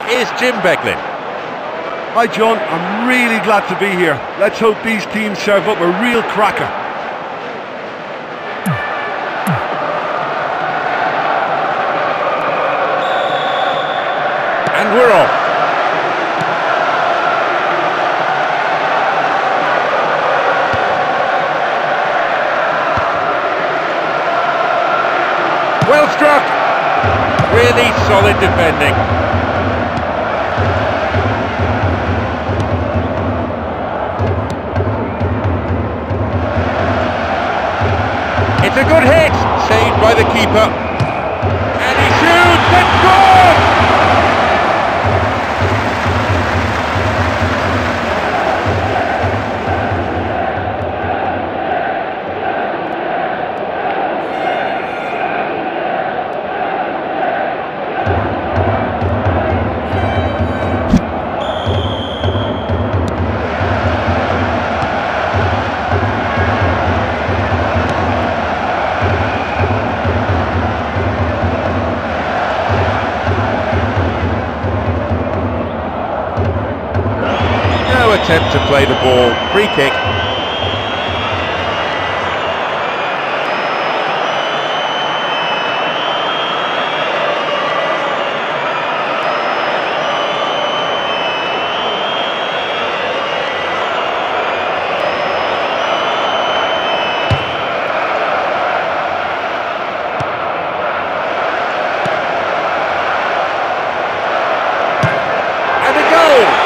is Jim Beglin. Hi John, I'm really glad to be here. Let's hope these teams serve up a real cracker. And we're off. Well struck. Really solid defending. It's a good hit, saved by the keeper. And he shoots and scores! Attempt to play the ball, free kick. And a goal!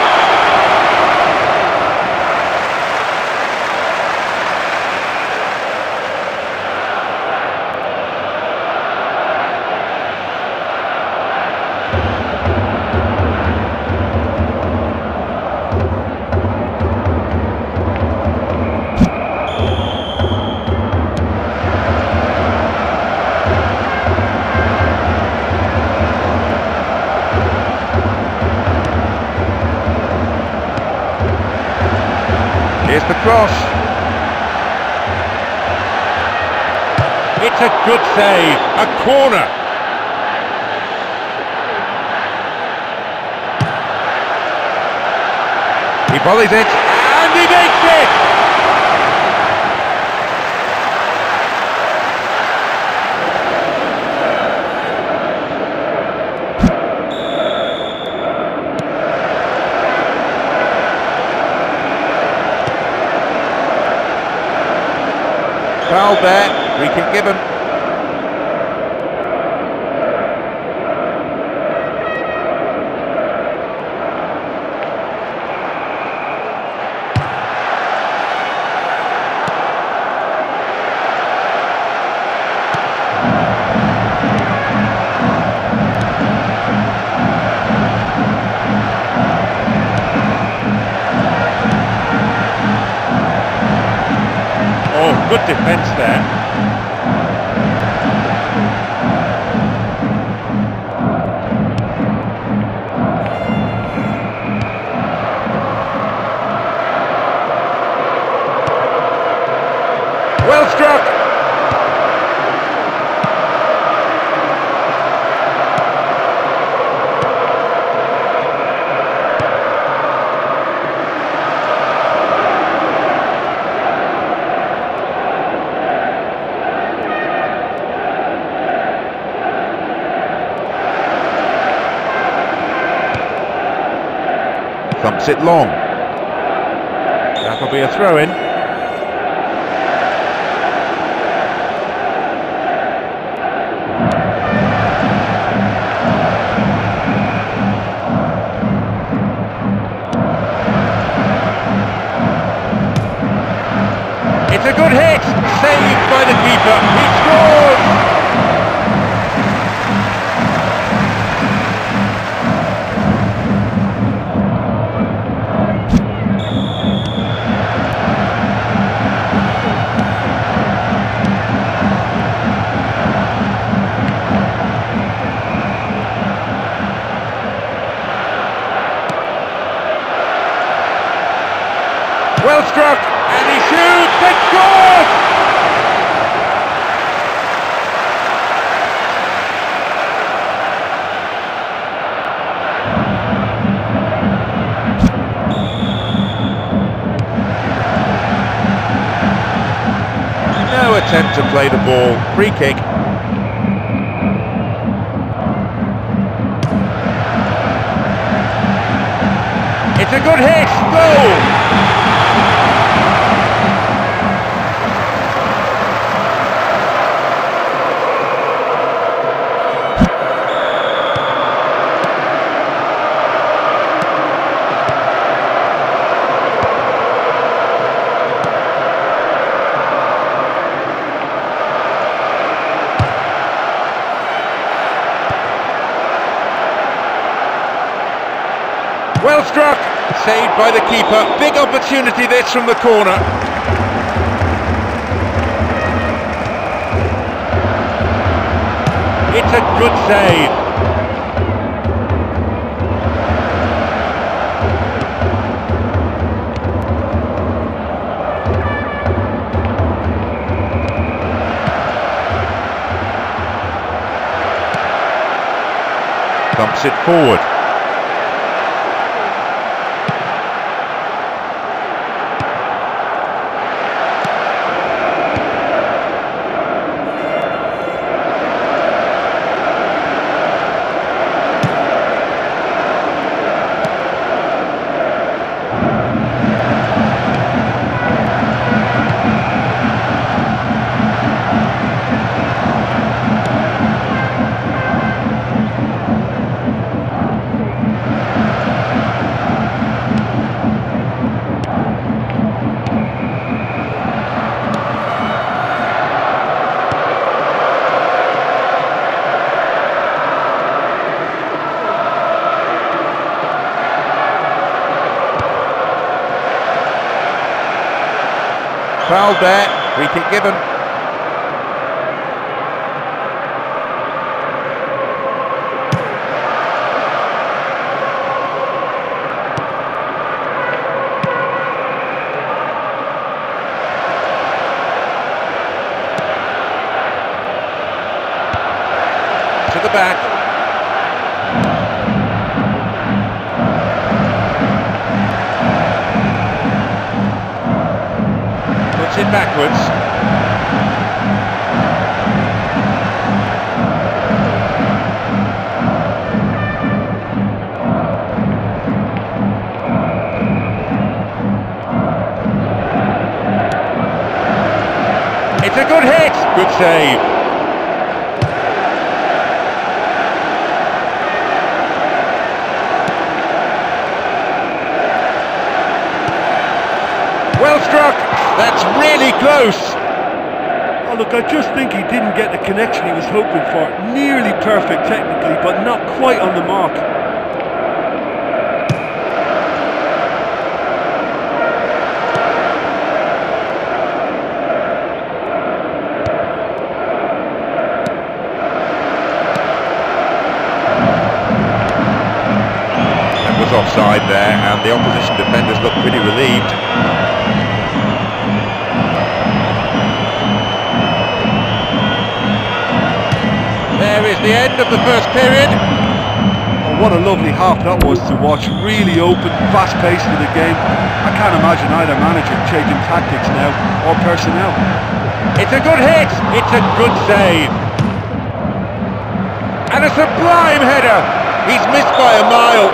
Here's the cross. It's a good save, a corner. He volleys it, and he makes it! Foul there, we can give him. Oh, good defence there. Well struck! Thumps it long. That'll be a throw-in. It's a good hit, saved by the keeper. He scores! Well struck, and he shoots and scores! attempt to play the ball. Free kick. It's a good hit. Goal! Well struck, saved by the keeper. Big opportunity this from the corner. It's a good save. Dumps it forward. Foul there, free kick given. To the back. It backwards. It's a good hit. Good save. Well struck. That's really close. Oh look, I just think he didn't get the connection he was hoping for. Nearly perfect technically, but not quite on the mark. That was offside there, and the opposition defenders looked pretty relieved. There is the end of the first period. Oh, what a lovely half that was to watch. Really open, fast paced to the game. I can't imagine either manager changing tactics now or personnel. It's a good hit. It's a good save. And a sublime header. He's missed by a mile.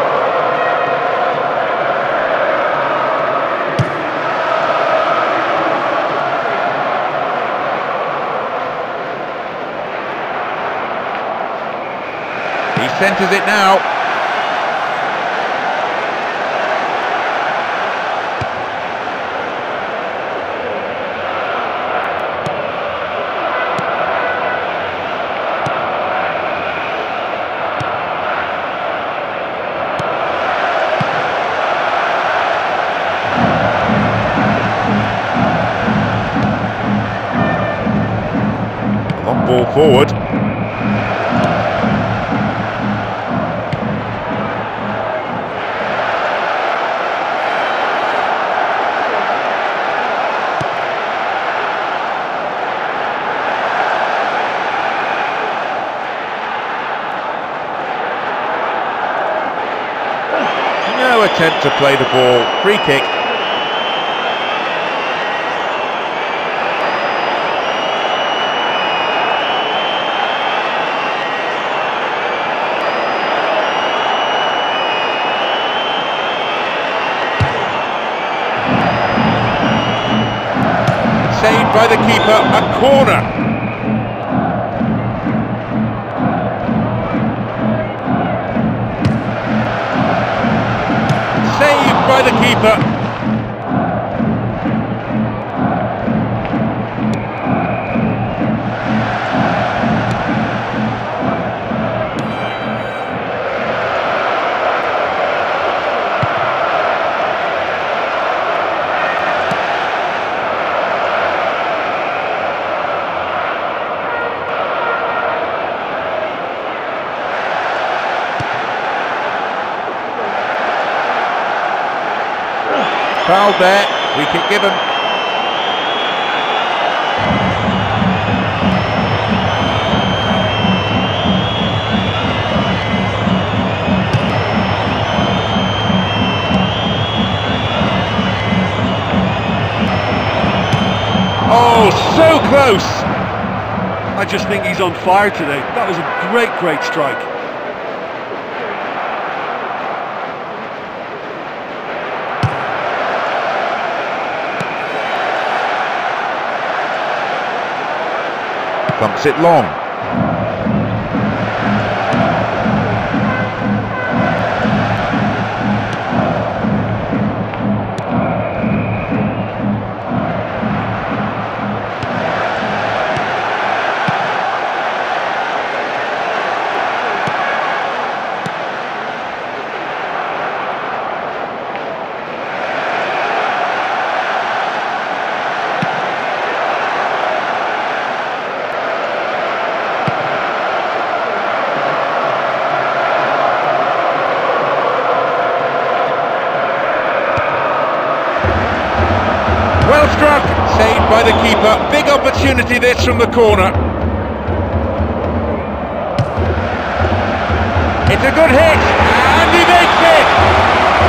He centres it now. Long ball forward. No attempt to play the ball. Free kick. saved by the keeper, a corner. Saved by the keeper. Foul there, free kick given. Oh, so close! I just think he's on fire today. That was a great strike. Thumps it long. Well struck, saved by the keeper. Big opportunity this from the corner. It's a good hit, and he makes it!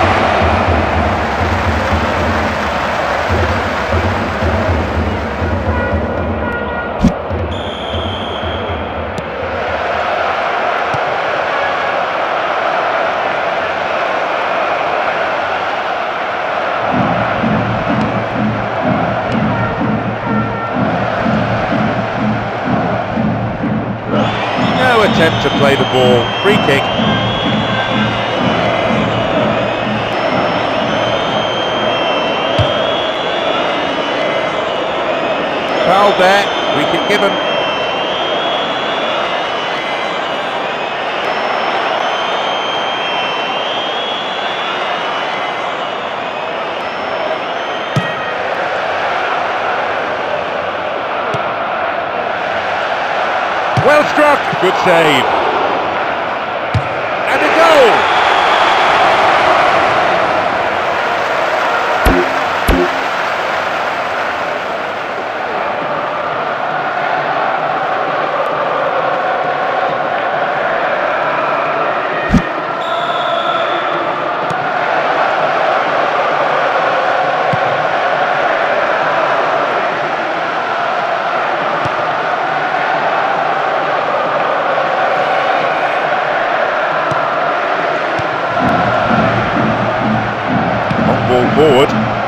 No attempt to play the ball, free kick. Foul there, free kick given. Well struck, good save. And a goal! Ball forward.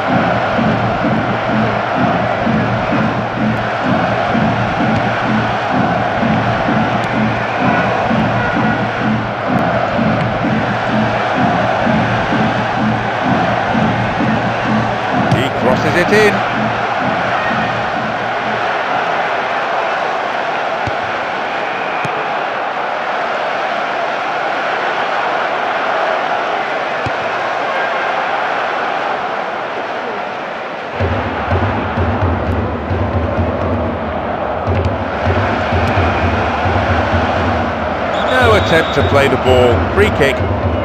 He crosses it in. No attempt to play the ball, free kick.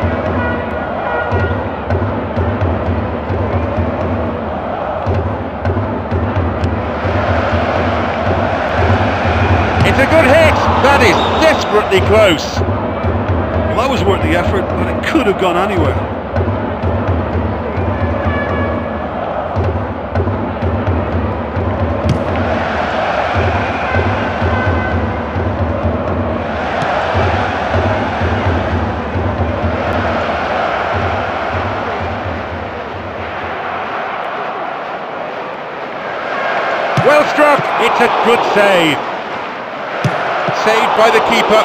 It's a good hit, that is desperately close. Well, that was worth the effort, but it could have gone anywhere. It's a good save. Saved by the keeper.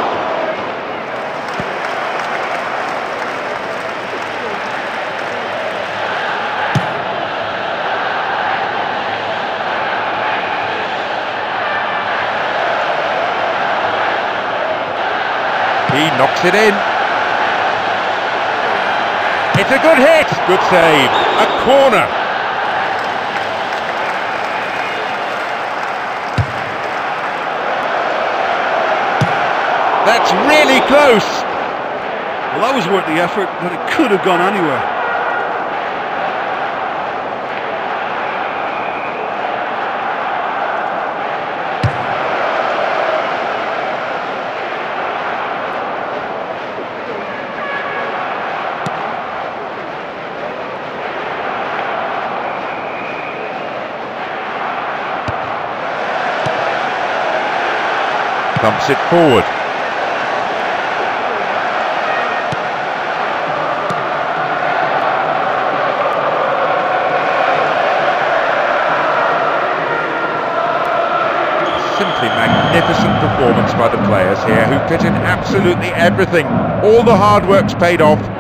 He knocks it in. It's a good hit. Good save. A corner. That's really close. Well, that was worth the effort, but it could have gone anywhere. Bumps it forward. Simply magnificent performance by the players here, who put in absolutely everything. All the hard work's paid off,